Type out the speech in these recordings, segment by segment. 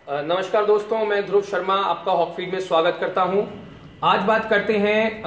नमस्कार दोस्तों, मैं ध्रुव शर्मा आपका हॉक फीड में स्वागत करता हूं। आज बात करते हैं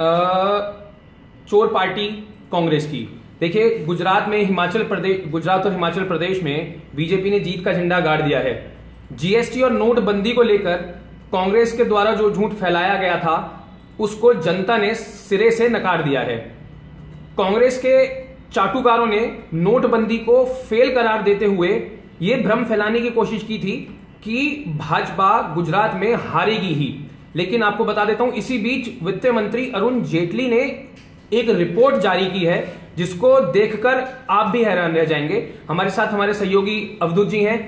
चोर पार्टी कांग्रेस की। देखिए, गुजरात और हिमाचल प्रदेश में बीजेपी ने जीत का झंडा गाड़ दिया है। जीएसटी और नोटबंदी को लेकर कांग्रेस के द्वारा जो झूठ फैलाया गया था उसको जनता ने सिरे से नकार दिया है। कांग्रेस के चाटुकारों ने नोटबंदी को फेल करार देते हुए यह भ्रम फैलाने की कोशिश की थी कि भाजपा गुजरात में हारेगी ही। लेकिन आपको बता देता हूं, इसी बीच वित्त मंत्री अरुण जेटली ने एक रिपोर्ट जारी की है जिसको देखकर आप भी हैरान रह जाएंगे। हमारे साथ हमारे सहयोगी अवधूत जी हैं।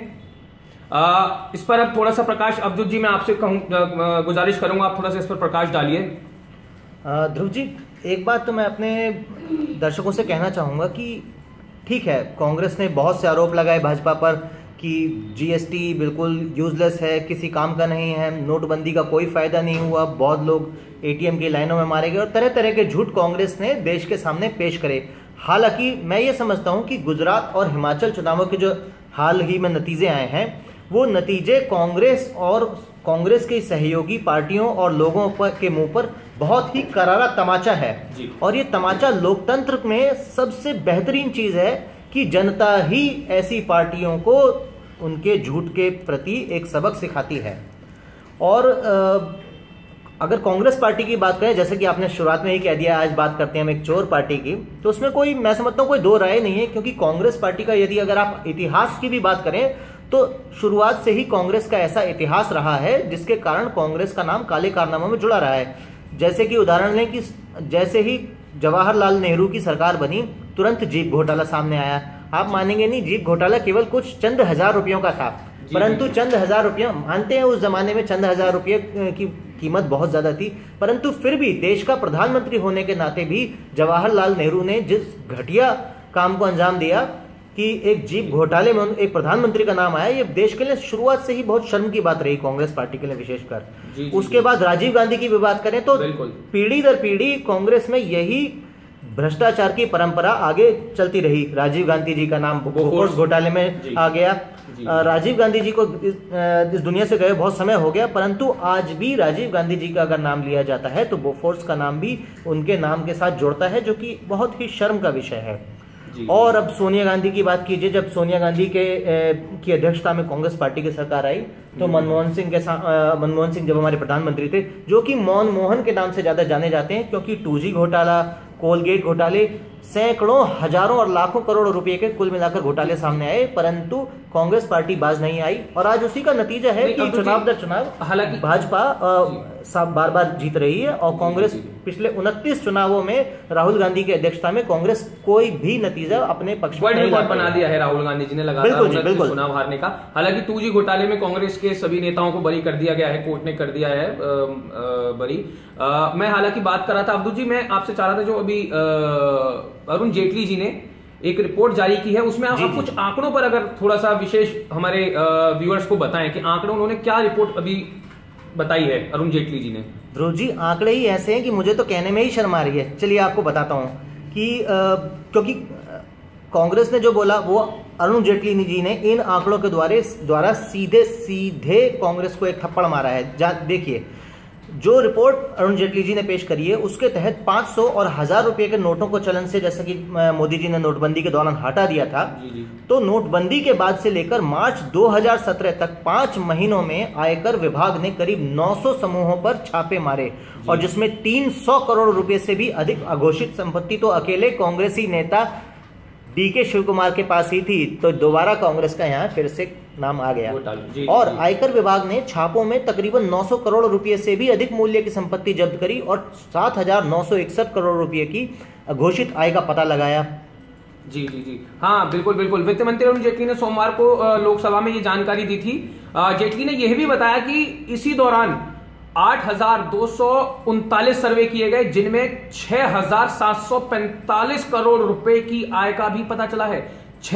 इस पर अब थोड़ा सा प्रकाश, अवधूत जी मैं आपसे गुजारिश करूंगा, आप थोड़ा सा इस पर प्रकाश डालिए। ध्रुव जी, एक बात तो मैं अपने दर्शकों से कहना चाहूंगा कि ठीक है, कांग्रेस ने बहुत से आरोप लगाए भाजपा पर कि जीएसटी बिल्कुल यूजलेस है, किसी काम का नहीं है, नोटबंदी का कोई फायदा नहीं हुआ, बहुत लोग एटीएम की लाइनों में मारे गए और तरह तरह के झूठ कांग्रेस ने देश के सामने पेश करे। हालांकि मैं ये समझता हूं कि गुजरात और हिमाचल चुनावों के जो हाल ही में नतीजे आए हैं वो नतीजे कांग्रेस और कांग्रेस के सहयोगी पार्टियों और लोगों के मुंह पर बहुत ही करारा तमाचा है। और ये तमाचा लोकतंत्र में सबसे बेहतरीन चीज है कि जनता ही ऐसी पार्टियों को उनके झूठ के प्रति एक सबक सिखाती है। और अगर कांग्रेस पार्टी की बात करें, जैसे कि आपने शुरुआत में ही कह दिया, आज बात करते हैं हम एक चोर पार्टी की, तो उसमें कोई, मैं समझता हूं, कोई दो राय नहीं है। क्योंकि कांग्रेस पार्टी का यदि अगर आप इतिहास की भी बात करें तो शुरुआत से ही कांग्रेस का ऐसा इतिहास रहा है जिसके कारण कांग्रेस का नाम काले कारनामों में जुड़ा रहा है। जैसे कि उदाहरण लें कि जैसे ही जवाहरलाल नेहरू की सरकार बनी, तुरंत जीप घोटाला सामने आया। आप मानेंगे नहीं, जीप घोटाला केवल कुछ चंद हजार रुपयों का था, परंतु चंद हजार रुपये, मानते हैं उस जमाने में चंद हजार रुपये की कीमत बहुत ज्यादा थी, परंतु फिर भी देश का प्रधानमंत्री होने के नाते भी जवाहरलाल नेहरू ने जिस घटिया काम को अंजाम दिया कि एक जीप घोटाले में एक प्रधानमंत्री का नाम आया, ये देश के लिए शुरुआत से ही बहुत शर्म की बात रही, कांग्रेस पार्टी के लिए विशेषकर। उसके बाद राजीव गांधी की भी बात करें तो पीढ़ी दर पीढ़ी कांग्रेस में यही भ्रष्टाचार की परंपरा आगे चलती रही। राजीव गांधी जी का नाम बोफोर्स घोटाले में आ गया। राजीव गांधी जी को इस दुनिया से गए बहुत समय हो गया, परंतु आज भी राजीव गांधी जी का अगर नाम लिया जाता है तो बोफोर्स का नाम भी उनके नाम के साथ जुड़ता है, जो कि बहुत ही शर्म का विषय है। और अब सोनिया गांधी की बात कीजिए, जब सोनिया गांधी की अध्यक्षता में कांग्रेस पार्टी की सरकार आई तो मनमोहन सिंह जब हमारे प्रधानमंत्री थे, जो कि मनमोहन के नाम से ज्यादा जाने जाते हैं, क्योंकि 2G घोटाला, कोलगेट घोटाले, सैकड़ों, हजारों और लाखों करोड़ रुपए के कुल मिलाकर घोटाले सामने आए, परंतु कांग्रेस पार्टी बाज नहीं आई। और आज उसी का नतीजा है कि चुनाव दर चुनाव हालांकि भाजपा बार बार जीत रही है और कांग्रेस पिछले 29 चुनावों में राहुल गांधी की अध्यक्षता में कांग्रेस कोई भी नतीजा अपने पक्ष में नहीं बना दिया है। राहुल गांधी जी ने लगातार चुनाव हारने का। हालांकि 2G घोटाले में कांग्रेस के सभी नेताओं को बरी कर दिया गया है, कोर्ट ने कर दिया है बरी। मैं हालांकि बात कर रहा था, अब्दुल जी, मैं आपसे चाह रहा था, जो अभी अरुण जेटली जी ने एक रिपोर्ट जारी की है, उसमें आप कुछ आंकड़ों पर अगर थोड़ा सा विशेष हमारे व्यूअर्स को बताएं कि आंकड़े उन्होंने क्या रिपोर्ट अभी बताई है अरुण जेटली जी ने। ध्रुव जी, आंकड़े ही ऐसे हैं कि मुझे तो कहने में ही शर्म आ रही है। चलिए आपको बताता हूं कि क्योंकि कांग्रेस ने जो बोला वो अरुण जेटली जी ने इन आंकड़ों के द्वारा सीधे कांग्रेस को एक थप्पड़ मारा है। देखिए, जो रिपोर्ट अरुण जेटली जी ने पेश करी है उसके तहत 500 और 1000 रुपए के नोटों को चलन से, जैसे कि मोदी जी ने नोटबंदी के दौरान हटा दिया था, तो नोटबंदी के बाद से लेकर मार्च 2017 तक 5 महीनों में आयकर विभाग ने करीब 900 समूहों पर छापे मारे, और जिसमें 300 करोड़ रुपए से भी अधिक अघोषित संपत्ति तो अकेले कांग्रेसी नेता DK शिव कुमार के पास ही थी। तो दोबारा कांग्रेस का यहाँ फिर से नाम आ गया। और आयकर विभाग ने छापों में तकरीबन 900 करोड़ रुपए से भी अधिक मूल्य की संपत्ति जब्त करी और 7,961 करोड़ रुपए की घोषित आय का पता लगाया। जी, हाँ, बिल्कुल। वित्त मंत्री अरुण जेटली ने सोमवार को लोकसभा में ये जानकारी दी थी। जेटली ने यह भी बताया कि इसी दौरान 8,239 सर्वे किए गए, जिनमें 6,745 करोड़ रुपए की आय का भी पता चला है।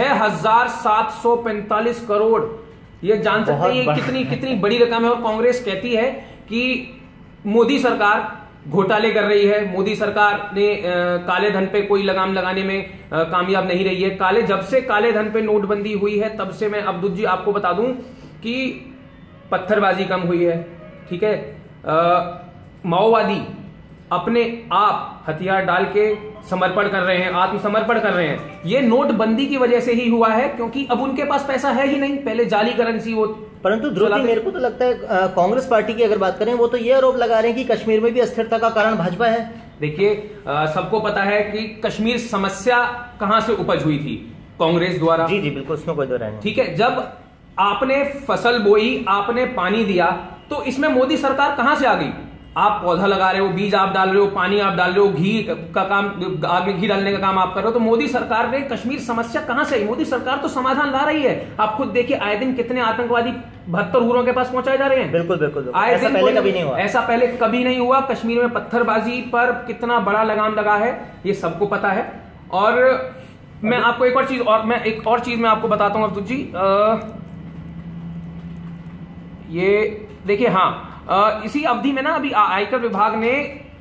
6,745 करोड़, ये जान सकते हैं कितनी बड़ी रकम है। और कांग्रेस कहती है कि मोदी सरकार घोटाले कर रही है, मोदी सरकार ने काले धन पे कोई लगाम लगाने में कामयाब नहीं रही है। जब से काले धन पे नोटबंदी हुई है, तब से, मैं अब्दुल जी आपको बता दूं कि पत्थरबाजी कम हुई है, ठीक है, माओवादी अपने आप हथियार डाल के समर्पण कर रहे हैं, आत्मसमर्पण कर रहे हैं। ये नोटबंदी की वजह से ही हुआ है, क्योंकि अब उनके पास पैसा है ही नहीं, पहले जाली करेंसी वो। परंतु ध्रुव जी, मेरे को तो लगता है कांग्रेस पार्टी की अगर बात करें, वो तो ये आरोप लगा रहे हैं कि कश्मीर में भी अस्थिरता का कारण भाजपा है। देखिए, सबको पता है कि कश्मीर समस्या कहां से उपज हुई थी, कांग्रेस द्वारा। जी जी बिल्कुल, उसमें कोई दो राय नहीं। ठीक है, जब आपने फसल बोई, आपने पानी दिया, तो इसमें मोदी सरकार कहां से आ गई? आप पौधा लगा रहे हो, बीज आप डाल रहे हो, पानी आप डाल रहे हो, घी का काम, आग में घी डालने का काम आप कर रहे हो, तो मोदी सरकार ने कश्मीर समस्या कहां से आई? मोदी सरकार तो समाधान ला रही है। आप खुद देखिए, आए दिन कितने आतंकवादी 72 हुरों के पास पहुंचाए जा रहे हैं। बिल्कुल बिल्कुल, आए दिन पहले कभी नहीं हुआ, ऐसा पहले कभी नहीं हुआ। कश्मीर में पत्थरबाजी पर कितना बड़ा लगाम लगा है, ये सबको पता है। और मैं आपको एक और चीज मैं आपको बताता हूं अब्दुल जी, ये देखिए, हाँ, इसी अवधि में ना अभी आयकर विभाग ने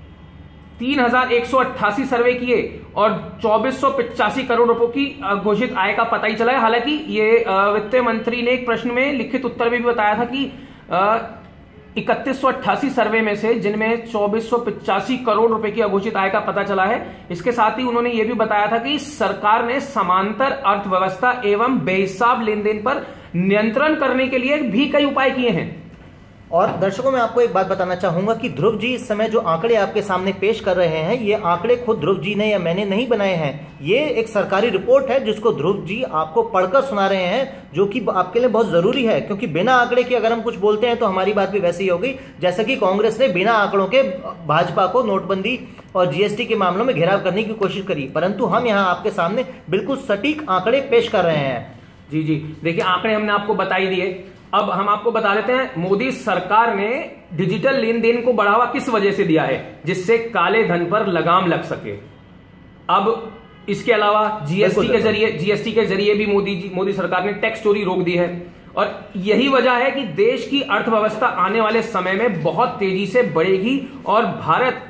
3188 सर्वे किए और 2485 करोड़ रुपए की घोषित आय का पता ही चला है। हालांकि ये वित्त मंत्री ने एक प्रश्न में लिखित उत्तर में भी बताया था कि 3188 सर्वे में से, जिनमें 2485 करोड़ रुपए की अघोषित आय का पता चला है, इसके साथ ही उन्होंने ये भी बताया था कि सरकार ने समांतर अर्थव्यवस्था एवं बेहिसाब लेन देन पर नियंत्रण करने के लिए भी कई उपाय किए हैं। और दर्शकों, मैं आपको एक बात बताना चाहूंगा कि ध्रुव जी इस समय जो आंकड़े आपके सामने पेश कर रहे हैं, ये आंकड़े खुद ध्रुव जी ने या मैंने नहीं बनाए हैं। ये एक सरकारी रिपोर्ट है जिसको ध्रुव जी आपको पढ़कर सुना रहे हैं, जो कि आपके लिए बहुत जरूरी है, क्योंकि बिना आंकड़े के अगर हम कुछ बोलते हैं तो हमारी बात भी वैसी ही होगी जैसा कि कांग्रेस ने बिना आंकड़ों के भाजपा को नोटबंदी और जीएसटी के मामलों में घेराव करने की कोशिश करी। परंतु हम यहाँ आपके सामने बिल्कुल सटीक आंकड़े पेश कर रहे हैं। जी जी, देखिए, आंकड़े हमने आपको बता ही दिए। अब हम आपको बता देते हैं, मोदी सरकार ने डिजिटल लेन देन को बढ़ावा किस वजह से दिया है, जिससे काले धन पर लगाम लग सके। अब इसके अलावा जीएसटी के जरिए भी मोदी सरकार ने टैक्स चोरी रोक दी है। और यही वजह है कि देश की अर्थव्यवस्था आने वाले समय में बहुत तेजी से बढ़ेगी और भारत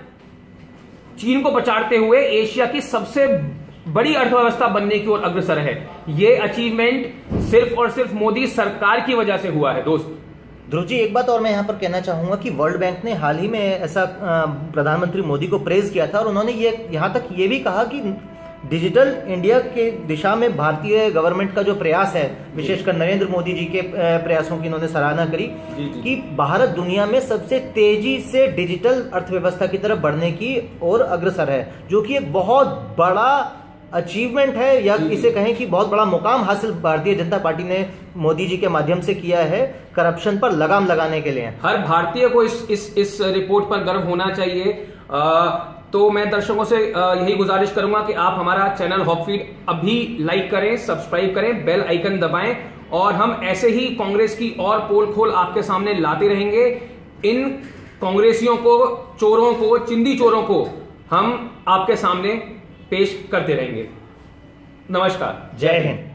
चीन को पछाड़ते हुए एशिया की सबसे बड़ी अर्थव्यवस्था बनने की ओर अग्रसर है। यह अचीवमेंट सिर्फ और सिर्फ मोदी सरकार की वजह से हुआ है। दोस्त ध्रुव जी, एक बात और मैं यहाँ पर कहना चाहूंगा कि वर्ल्ड बैंक ने हाल ही में ऐसा प्रधानमंत्री मोदी को प्रेज किया था और उन्होंने ये यहाँ तक ये भी कहा कि डिजिटल इंडिया के दिशा में भारतीय गवर्नमेंट का जो प्रयास है, विशेषकर नरेंद्र मोदी जी के प्रयासों की उन्होंने सराहना करी कि भारत दुनिया में सबसे तेजी से डिजिटल अर्थव्यवस्था की तरफ बढ़ने की ओर अग्रसर है, जो कि एक बहुत बड़ा अचीवमेंट है, या इसे कहें कि बहुत बड़ा मुकाम हासिल भारतीय जनता पार्टी ने मोदी जी के माध्यम से किया है करप्शन पर लगाम लगाने के लिए। हर भारतीय को इस रिपोर्ट पर गर्व होना चाहिए। तो मैं दर्शकों से यही गुजारिश करूंगा कि आप हमारा चैनल हॉकफीड अभी लाइक करें, सब्सक्राइब करें, बेल आइकन दबाएं और हम ऐसे ही कांग्रेस की और पोल खोल आपके सामने लाते रहेंगे। इन कांग्रेसियों को, चोरों को, चिंदी चोरों को हम आपके सामने पेश करते रहेंगे। नमस्कार, जय हिंद।